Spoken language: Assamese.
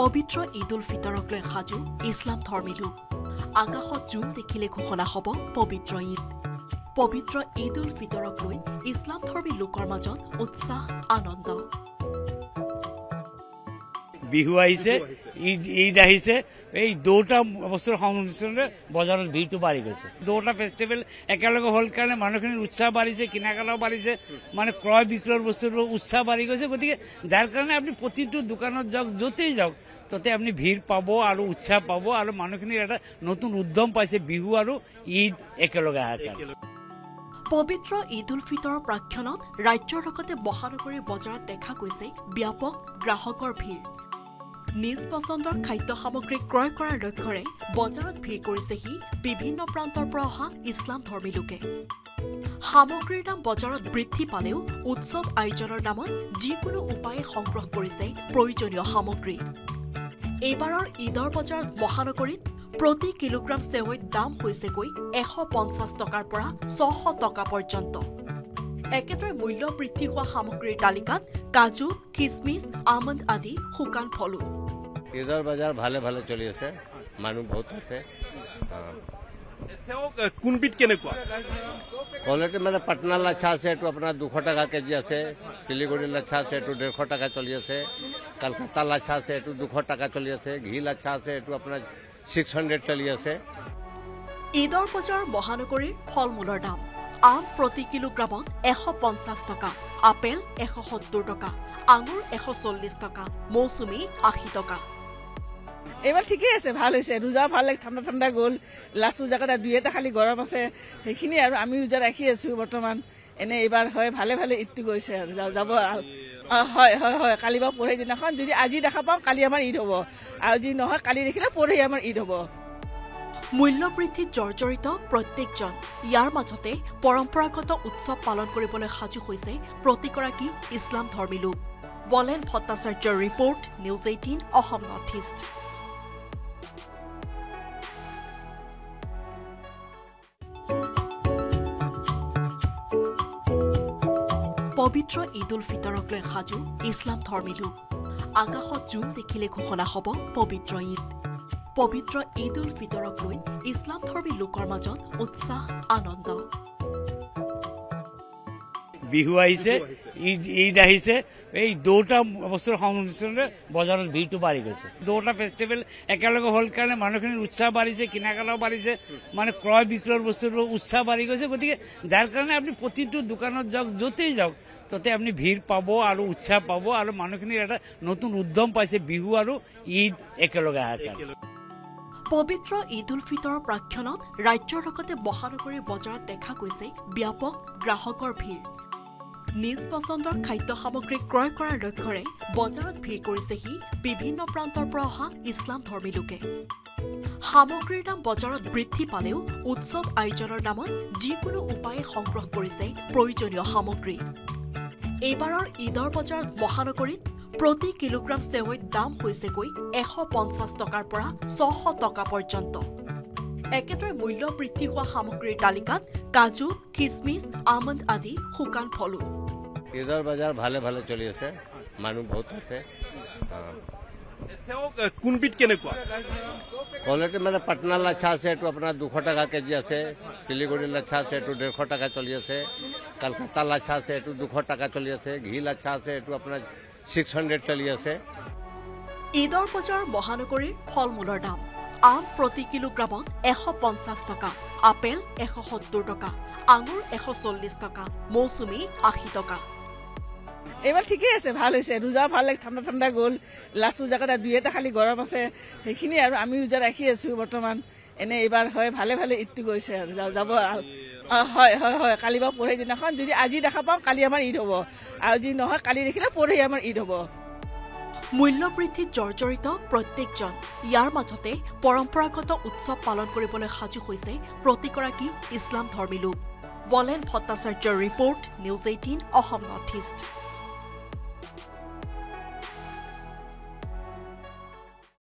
পবিত্ৰ ঈদ উল ফিতৰক লৈ সাজু ইছলাম ধৰ্মী লোক আকাশত জোন দেখিলে ঘোষণা হ'ব পবিত্ৰ ঈদ পবিত্ৰ ঈদ উল ফিতৰক লৈ ইছলাম ধৰ্মী লোকৰ মাজত উৎসাহ আনন্দ বিহু আহিছে ঈদ আহিছে এই দুটা বস্তুৰ সংমিশ্ৰণে বজাৰত ভিৰটো বাঢ়ি গৈছে দুটা ফেষ্টিভেল একেলগে হ'ল কাৰণে মানুহখিনিৰ উৎসাহ বাঢ়িছে কিনাকাটাও বাঢ়িছে মানে ক্ৰয় বিক্ৰয়ৰ বস্তুৰ উৎসাহ বাঢ়ি গৈছে গতিকে যাৰ কাৰণে আপুনি প্ৰতিটো দোকানত যাওক য'তেই যাওক ততে আপনি ভিৰ পাব আৰু উৎসাহ পাব আৰু মানুহখিনিৰ এটা নতুন উদ্যম পাইছে বিহু আৰু ঈদ একেলগে অহাৰ কাৰণে পবিত্ৰ ঈদ উল ফিতৰৰ প্ৰাক্ষণত ৰাজ্যৰ লগতে মহানগৰীৰ বজাৰত দেখা গৈছে ব্যাপক গ্ৰাহকৰ ভিৰ নিজ পছন্দৰ খাদ্য সামগ্ৰী ক্ৰয় কৰাৰ লক্ষ্যৰে বজাৰত ভিৰ কৰিছেহি বিভিন্ন প্ৰান্তৰ পৰা অহা ইছলাম ধৰ্মী লোকে সামগ্ৰীৰ দাম বজাৰত বৃদ্ধি পালেও উৎসৱ আয়োজনৰ নামত যিকোনো উপায়ে সংগ্ৰহ কৰিছে প্ৰয়োজনীয় সামগ্ৰী এইবাৰৰ ঈদৰ বজাৰত মহানগৰীত প্ৰতি কিলোগ্ৰাম চেৱৈৰ দাম হৈছেগৈ 150 টকাৰ পৰা 600 টকা পৰ্যন্ত একেদৰে মূল্য বৃদ্ধি হোৱা সামগ্ৰীৰ তালিকাত কাজু কিচমিচ আমণ্ড আদি শুকান ফলো ঈদৰ বজাৰ ভালে ভালে চলি আছে মানুহ বহুত আছে কোনবিধ কেনেকুৱা কোৱালিটি মানে পাটনা লাচ্ছা আছে এইটো আপোনাৰ 200 টকা কেজি আছে শিলিগুৰি লাচ্ছা আছে এইটো 150 টকা চলি আছে কলকাতা লাচ্ছা আছে এইটো 200 টকা চলি আছে ঘি লাচ্ছা আছে এইটো আপোনাৰ 600 চলি আছে ঈদৰ বজাৰ মহানগৰীৰ ফল মূলৰ দাম আম প্ৰতি কিলোগ্ৰামত 150 টকা আপেল 170 টকা আঙুৰ 140 টকা মৌচুমী 80 টকা এবাৰ ঠিকই আছে ভাল হৈছে ৰোজা ভাল লাগে ঠাণ্ডা ঠাণ্ডা গ'ল লাচু জাগাটা দুই এটা খালি গৰম আছে সেইখিনি আৰু আমি ৰোজা ৰাখি আছো বৰ্তমান এনে এইবাৰ হয় ভালে ভালে ঈদটো গৈছে আৰু যাব হয় হয় হয় কালি বা পৰহি দিনাখন যদি আজি দেখা পাওঁ কালি আমাৰ ঈদ হ'ব আৰু যদি নহয় কালি দেখিলে পৰহি আমাৰ ঈদ হ'ব মূল্য বৃদ্ধিত জৰ্জৰিত প্ৰত্যেকজন ইয়াৰ মাজতে পৰম্পৰাগত উৎসৱ পালন কৰিবলৈ সাজু হৈছে প্ৰতিগৰাকী ইছলাম ধৰ্মী লোক বলেন ভট্টাচাৰ্যৰ report news 18 Assam north east পবিত্ৰ ঈদ উল ফিতৰক লৈ সাজু ইছলাম ধৰ্মী লোক আকাশত জোন দেখিলে ঘোষণা হ'ব পবিত্ৰ ঈদ পবিত্ৰ ঈদ উল ফিতৰক লৈ ইছলাম ধৰ্মী লোকৰ মাজত উৎসাহ আনন্দ বিহু আহিছে ঈদ আহিছে এই দুটা বস্তুৰ সংমিশ্ৰণে বজাৰত ভিৰটো বাঢ়ি গৈছে দুটা ফেষ্টিভেল একেলগে হ'ল কাৰণে মানুহখিনিৰ উৎসাহ বাঢ়িছে কিনাকাটাও বাঢ়িছে মানে ক্ৰয় বিক্ৰয়ৰ বস্তুৰ উৎসাহ বাঢ়ি গৈছে গতিকে যাৰ কাৰণে আপুনি প্ৰতিটো দোকানত যাওক য'তেই যাওক ততে আপনি ভিৰ পাব আৰু উৎসাহ পাব আৰু মানুহখিনিৰ এটা নতুন উদ্যম পাইছে বিহু আৰু ঈদ একেলগে অহাৰ কাৰণে পবিত্ৰ ঈদ উল ফিতৰৰ প্ৰাক্ষণত ৰাজ্যৰ লগতে মহানগৰীৰ বজাৰত দেখা গৈছে ব্যাপক গ্ৰাহকৰ ভিৰ নিজ পছন্দৰ খাদ্য সামগ্ৰী ক্ৰয় কৰাৰ লক্ষ্যৰে বজাৰত ভিৰ কৰিছেহি বিভিন্ন প্ৰান্তৰ পৰা অহা ইছলাম ধৰ্মী লোকে সামগ্ৰীৰ দাম বজাৰত বৃদ্ধি পালেও উৎসৱ আয়োজনৰ নামত যিকোনো উপায়ে সংগ্ৰহ কৰিছে প্ৰয়োজনীয় সামগ্ৰী এইবাৰৰ ঈদৰ বজাৰত মহানগৰীত প্ৰতি কিলোগ্ৰাম চেৱৈৰ দাম হৈছেগৈ 150 টকাৰ পৰা 600 টকা পৰ্যন্ত একেদৰে মূল্য বৃদ্ধি হোৱা সামগ্ৰীৰ তালিকাত কাজু কিচমিচ আমণ্ড আদি শুকান ফলো ঈদৰ বজাৰ ভালে ভালে চলি আছে মানুহ বহুত আছে কোনবিধ কেনেকুৱা কোৱালিটি মানে পাটনা লাচ্ছা আছে এইটো আপোনাৰ 200 টকা কেজি আছে শিলিগুৰি লাচ্ছা আছে এইটো 150 টকা চলি আছে কলকাতা লাচ্ছা আছে এইটো 200 টকা চলি আছে ঘি লাচ্ছা আছে এইটো আপোনাৰ 600 চলি আছে ঈদৰ বজাৰ মহানগৰীৰ ফল মূলৰ দাম আম প্ৰতি কিলোগ্ৰামত 150 টকা আপেল 170 টকা আঙুৰ 140 টকা মৌচুমী 80 টকা এইবাৰ ঠিকই আছে ভাল হৈছে ৰোজা ভাল লাগে ঠাণ্ডা ঠাণ্ডা গ'ল লাচু জাগাটা দুই এটা খালি গৰম আছে সেইখিনি আৰু আমি ৰোজা ৰাখি আছো বৰ্তমান এনে এইবাৰ হয় ভালে ভালে ঈদটো গৈছে আৰু যাব হয় হয় হয় কালি বা পৰহি দিনাখন যদি আজি দেখা পাওঁ কালি আমাৰ ঈদ হ'ব আৰু যদি নহয় কালি দেখিলে পৰহি আমাৰ ঈদ হ'ব মূল্য বৃদ্ধিত জৰ্জৰিত প্ৰত্যেকজন ইয়াৰ মাজতে পৰম্পৰাগত উৎসৱ পালন কৰিবলৈ সাজু হৈছে প্ৰতিগৰাকী ইছলাম ধৰ্মী লোক বলেন ভট্টাচাৰ্যৰ report news 18 Assam north east